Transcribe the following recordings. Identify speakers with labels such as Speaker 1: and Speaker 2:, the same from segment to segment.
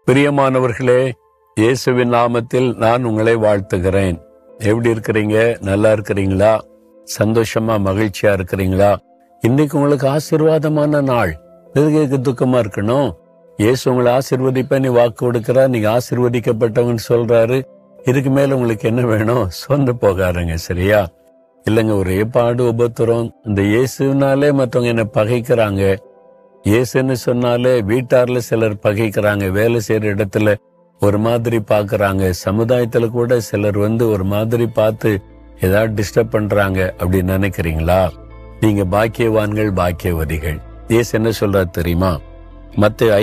Speaker 1: பிரியமானவர்களே, இயேசுவின் நாமத்தில் நான் உங்களை வாழ்த்துகிறேன். எப்படி இருக்கிறீங்க? நல்லா இருக்கிறீங்களா? சந்தோஷமா மகிழ்ச்சியா இருக்கிறீங்களா? இன்னைக்கு உங்களுக்கு ஆசீர்வாதமான நாள். எதுக்கு துக்கமா இருக்கணும்? இயேசு உங்களை ஆசீர்வதிப்ப நீ வாக்கு கொடுக்கிறார். நீங்க ஆசீர்வதிக்கப்பட்டவங்கன்னு சொல்றாரு. இதுக்கு மேல உங்களுக்கு என்ன வேணும்? சொந்த போகாருங்க, சரியா? இல்லைங்க, ஒரே பாடு உபத்திரம். இந்த இயேசுனாலே மற்றவங்க என்ன பகைக்கிறாங்க. இயேசுன்னு சொன்னாலே வீட்டார்ல சிலர் பகைக்கிறாங்க, வேலை செய்யற இடத்துல ஒரு மாதிரி பாக்குறாங்க, சமுதாயத்துல கூட சிலர் ஒரு மாதிரி பார்த்து ஏதாவது டிஸ்டர்ப் பண்றாங்க அப்படின்னு நினைக்கிறீங்களா? நீங்க பாக்கியவான்கள், பாக்கியவதிகள். இயேசு என்ன சொல்றாரு தெரியுமா? மத்தேயு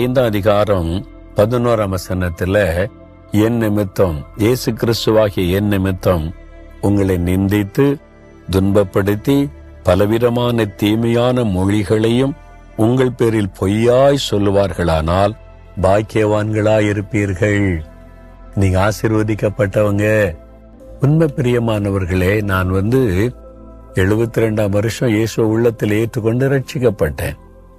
Speaker 1: 5:11 என் நிமித்தம், இயேசு கிறிஸ்துவாகிய என் நிமித்தம் உங்களை நிந்தித்து துன்பப்படுத்தி பலவிதமான தீமையான மொழிகளையும் உங்கள் பேரில் பொய்யாய் சொல்லுவார்களானால் பாக்கியவான்களாயிருப்பீர்கள். நீங்க ஆசீர்வதிக்கப்பட்டவங்க. உண்மை பிரியமானவர்களே, நான் 72 வருஷம் இயேசு உள்ளத்தில் ஏற்றுக்கொண்டு ரட்சிக்கப்பட்டேன்.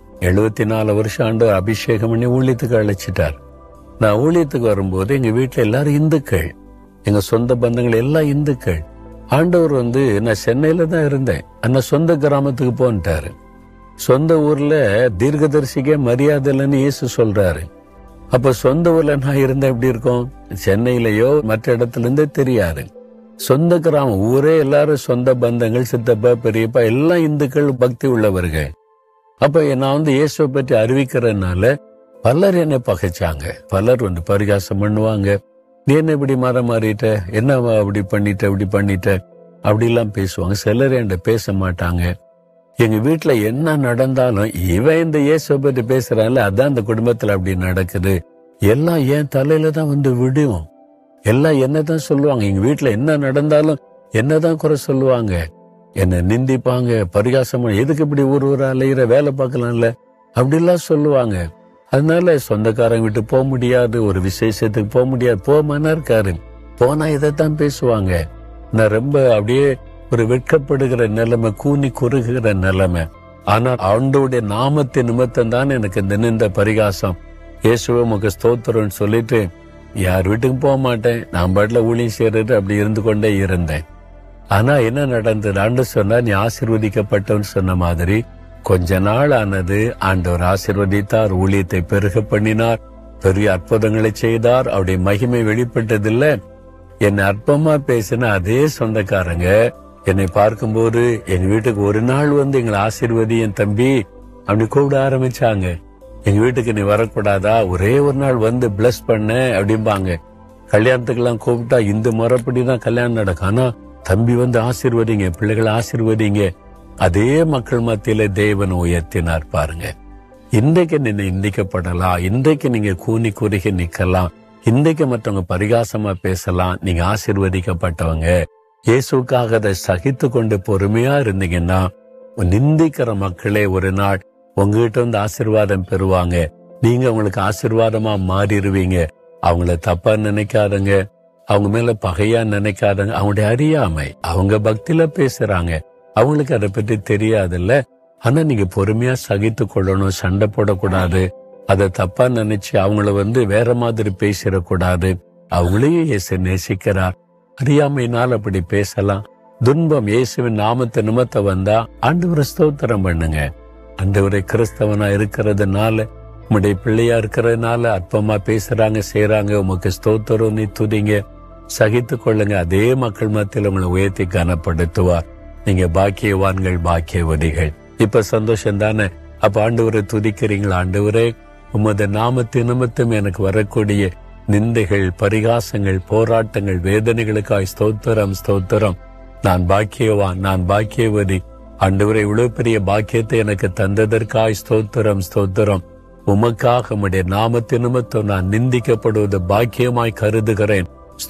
Speaker 1: 74 வருஷம் ஆண்டவர் அபிஷேகம் பண்ணி ஊழியத்துக்கு அழைச்சிட்டார். நான் ஊழியத்துக்கு வரும்போது எங்க வீட்டுல எல்லாரும் இந்துக்கள், எங்க சொந்த பந்தங்கள் எல்லாம் இந்துக்கள். ஆண்டவர் நான் சென்னையில தான் இருந்தேன், ஆனா சொந்த கிராமத்துக்கு போன்ட்டாரு. சொந்த ஊர்ல தீர்க்கதரிசிக்கே மரியாதை இல்லைன்னு இயேசு சொல்றாரு. அப்ப சொந்த ஊர்ல நான் இருந்தா எப்படி இருக்கும்? சென்னையிலயோ மற்ற இடத்துல இருந்தே தெரியாது. சொந்த கிராமம், ஊரே எல்லாரும் சொந்த பந்தங்கள், சித்தப்பா பெரியப்பா எல்லாம் இந்துக்கள், பக்தி உள்ளவர்கள். அப்ப நான் இயேசுவை பற்றி அறிவிக்கிறதுனால பலர் என்னை பகைச்சாங்க. பலர் பரிகாசம் பண்ணுவாங்க. நீ என்ன இப்படி மாறிட்ட, என்ன அப்படி பண்ணிட்ட அப்படிலாம் பேசுவாங்க. சிலர் என்கிட்ட பேச மாட்டாங்க. எங்க வீட்டுல என்ன நடந்தாலும் இவன் இந்த இயேசுவை பற்றி பேசுறான்ல, அதான் இந்த குடும்பத்துல அப்படி நடக்குது. எல்லாம் என் தலையில தான் விடும். எல்லாம் என்னதான் சொல்லுவாங்க. எங்க வீட்டுல என்ன நடந்தாலும் என்னதான் குறை சொல்லுவாங்க, என்ன நிந்திப்பாங்க, பரிகாசம். எதுக்கு இப்படி ஊர் அலையிற, வேலை பார்க்கலாம்ல அப்படிலாம் சொல்லுவாங்க. அதனால சொந்தக்காரங்க விட்டு போக முடியாது, ஒரு விசேஷத்துக்கு போக முடியாது. போமானா இருக்காரு, போனா இதைத்தான் பேசுவாங்க. நான் ரொம்ப அப்படியே ஒரு வெட்கப்படுகிற நிலைமை, கூனி குறுகிற நிலைமை. ஆனா ஆண்டவருடைய நாமத்தின் நிமித்தம் தான் எனக்கு இந்த நிந்த பரிகாசம். இயேசுவே உமக்கு ஸ்தோத்திரம்னு சொல்லிட்டு யார் வீட்டுக்கு போக மாட்டேன், நான் பாட்டுல ஊழியம் செய்யறது அப்படி இருந்து கொண்டே இருந்தேன். ஆனா என்ன நடந்தது? ஆண்டு சொன்னா நீ ஆசீர்வதிக்கப்பட்டவன்னு சொன்ன மாதிரி கொஞ்ச நாள் ஆனது. ஆண்டவர் ஆசீர்வதித்தார், ஊழியத்தை பெருக பண்ணினார், பெரிய அற்புதங்களை செய்தார். அவருடைய மகிமை வெளிப்பட்டதில்லை. என்னை அற்பமா பேசின அதே சொந்தக்காரங்க என்னை பார்க்கும்போது எங்க வீட்டுக்கு ஒரு நாள் எங்களை ஆசீர்வதி என் தம்பி அப்படி கூப்பிட ஆரம்பிச்சாங்க. எங்க வீட்டுக்கு நீ வரக்கூடாதா? ஒரே ஒரு நாள் பிளஸ் பண்ண அப்படிம்பாங்க. கல்யாணத்துக்கெல்லாம் கூப்பிட்டா இந்த முறைப்படிதான் கல்யாணம் நடக்கும். ஆனா தம்பி ஆசீர்வதிங்க, பிள்ளைகளை ஆசீர்வதிங்க. அதே மக்கள் மத்தியில தேவன் உயர்த்தினார் பாருங்க. இன்றைக்கு நீங்க நிந்திக்கப்படலாம், இன்றைக்கு நீங்க கூனி குறுகி நிக்கலாம், இன்றைக்கு மற்றவங்க பரிகாசமா பேசலாம். நீங்க ஆசீர்வதிக்கப்பட்டவங்க. இயேசுக்காக அதை சகித்து கொண்டு பொறுமையா இருந்தீங்கன்னா நிந்திக்கிற மக்களே ஒரு நாள் உங்ககிட்ட ஆசீர்வாதம் பெறுவாங்க. நீங்க அவங்களுக்கு ஆசீர்வாதமா மாறிடுவீங்க. அவங்கள தப்பா நினைக்காதங்க, அவங்க மேல பகையா நினைக்காதங்க. அவங்களுடைய அறியாமை, அவங்க பக்தியில பேசுறாங்க, அவங்களுக்கு அதை பற்றி தெரியாதுல்ல. ஆனா நீங்க பொறுமையா சகித்து கொள்ளணும், சண்டை போடக்கூடாது, அதை தப்பா நினைச்சு அவங்கள வேற மாதிரி பேசிடக்கூடாது. அவங்களையும் இயேசு நேசிக்கிறார். அறியாமையினால் அப்படி பேசலாம். துன்பம் இயேசுவின் நாமத்தை நிமித்த வந்தா ஆண்டவரை ஸ்தோத்திரம் பண்ணுங்க. ஆண்டவரை கிறிஸ்தவனா இருக்கிறதுனால, உம்முடைய பிள்ளையா இருக்கிறதுனால அற்பமா பேசுறாங்க, செய்யறாங்க, உமக்கு ஸ்தோத்திரம் நீ துதிங்க, சகித்து கொள்ளுங்க. அதே மக்கள் மத்தியில் உங்களை உயர்த்தி கனப்படுத்துவார். நீங்க பாக்கியவான்கள், பாக்கியவதிகள். இப்ப சந்தோஷம் தானே? அப்ப ஆண்டவரை துதிக்கிறீங்களா? ஆண்டவரே, உமது நாமத்தின் நிமித்தம் எனக்கு வரக்கூடிய நிந்தைகள், பரிகாசங்கள், போராட்டங்கள், வேதனைகளுக்காய் ஸ்தோத்திரம், ஸ்தோத்திரம். நான் பாக்கியவான், நான் பாக்கியவதி. ஆண்டவரே, இவ்வளவு பெரிய பாக்கியத்தை எனக்கு தந்ததற்காய் ஸ்தோத்திரம், ஸ்தோத்திரம். உமக்காக உம்முடைய நாமத்தின் நிமித்தம் நான் நிந்திக்கப்படுவது பாக்கியமாய் கருதுகிறேன்,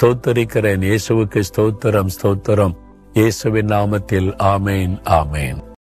Speaker 1: ஸ்தோத்தரிக்கிறேன். இயேசுவுக்கு ஸ்தோத்திரம், ஸ்தோத்திரம். இயேசுவின் நாமத்தில் ஆமேன், ஆமேன்.